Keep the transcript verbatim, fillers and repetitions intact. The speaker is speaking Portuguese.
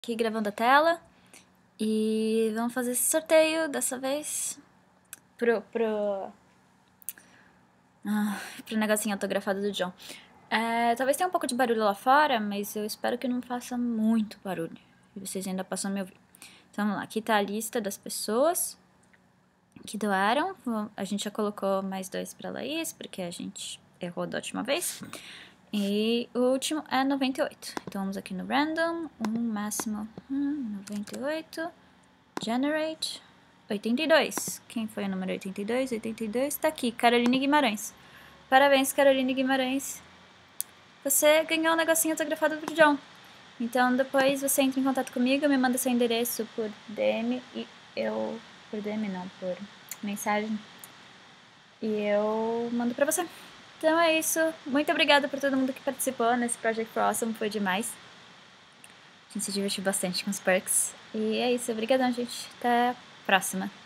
aqui gravando a tela. E vamos fazer esse sorteio dessa vez pro, pro, ah, pro negocinho autografado do John. É, talvez tenha um pouco de barulho lá fora, mas eu espero que não faça muito barulho. E vocês ainda possam me ouvir. Então vamos lá, aqui tá a lista das pessoas que doaram. A gente já colocou mais dois pra Laís, porque a gente errou da última vez. E o último é noventa e oito. Então vamos aqui no random, um máximo hum, noventa e oito, generate, oitenta e dois. Quem foi o número oitenta e dois? oitenta e dois tá aqui, Caroline Guimarães. Parabéns, Caroline Guimarães. Você ganhou um negocinho autografado pro John. Então depois você entra em contato comigo, me manda seu endereço por D M e eu... Por D M não, por mensagem. E eu mando pra você. Então é isso. Muito obrigada por todo mundo que participou nesse Project for Awesome. Foi demais. A gente se divertiu bastante com os perks. E é isso. Obrigadão, gente. Até a próxima.